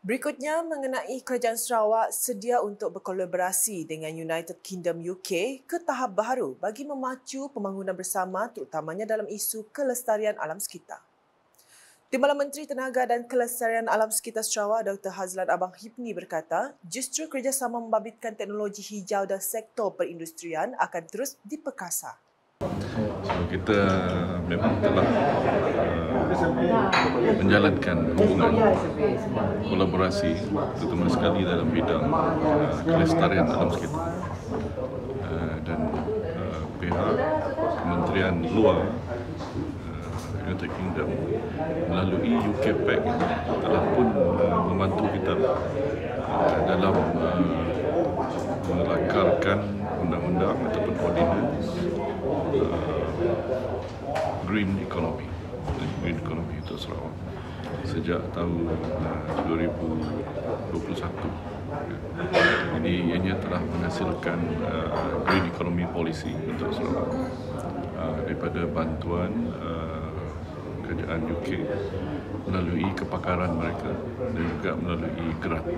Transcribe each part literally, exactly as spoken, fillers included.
Berikutnya mengenai kerajaan Sarawak sedia untuk berkolaborasi dengan United Kingdom U K ke tahap baru bagi memacu pembangunan bersama terutamanya dalam isu kelestarian alam sekitar. Timbalan Menteri Tenaga dan Kelestarian Alam Sekitar Sarawak Doktor Hazlan Abang Hipni berkata, justru kerjasama membabitkan teknologi hijau dan sektor perindustrian akan terus diperkasa. So, kita memang telah uh, menjalankan hubungan kolaborasi terutama sekali dalam bidang uh, kelestarian alam sekitar uh, dan uh, pihak Kementerian Luar uh, United Kingdom melalui U K Pact telah pun uh, membantu kita uh, dalam uh, melakarkan undang-undang ataupun ordinance uh, green economy, green economy untuk Sarawak sejak tahun uh, dua ribu dua puluh satu. Jadi ianya telah menghasilkan uh, green economy policy untuk Sarawak uh, daripada bantuan uh, kerajaan U K melalui kepakaran mereka dan juga melalui grant.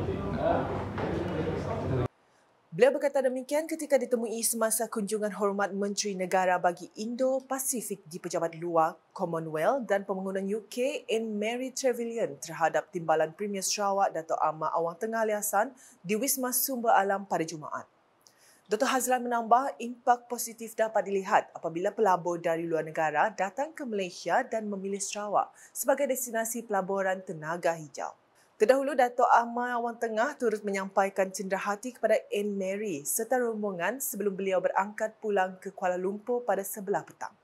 Beliau berkata demikian ketika ditemui semasa kunjungan hormat Menteri Negara bagi Indo-Pasifik di Pejabat Luar Commonwealth dan Pembangunan U K Anne Mary Trevelyan terhadap Timbalan Premier Sarawak Dato' Ahmad Awang Tengah Aliasan di Wisma Sumber Alam pada Jumaat. Doktor Hazlan menambah impak positif dapat dilihat apabila pelabur dari luar negara datang ke Malaysia dan memilih Sarawak sebagai destinasi pelaburan tenaga hijau. Terdahulu, Dato' Ahmad Awang Tengah turut menyampaikan cenderahati kepada Anne Mary serta rombongan sebelum beliau berangkat pulang ke Kuala Lumpur pada sebelah petang.